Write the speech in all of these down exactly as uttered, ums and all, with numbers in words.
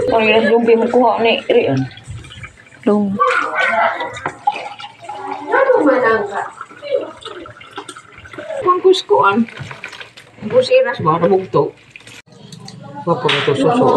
Còn cái dùng phim của họ này đấy. Đúng. Con kuskuan. Busiras ba na bugto. Wa ko to suso.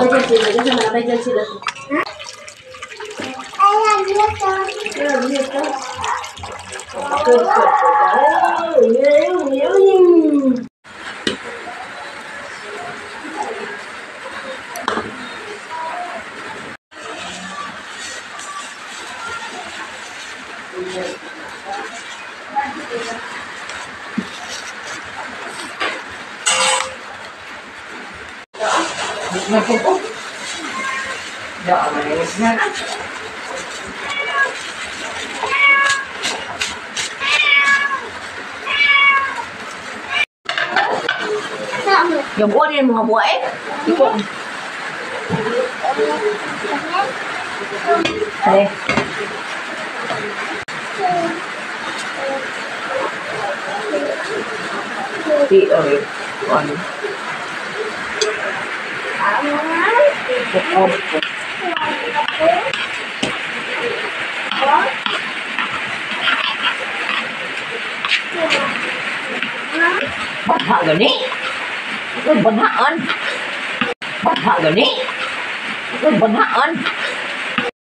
Dùng bữa đi một buổi. Đây. Chị ơi, còn một ôm. Bắt thợ rồi đi. Tôi buồn hận. Bắt thợ rồi đi. Tôi buồn hận.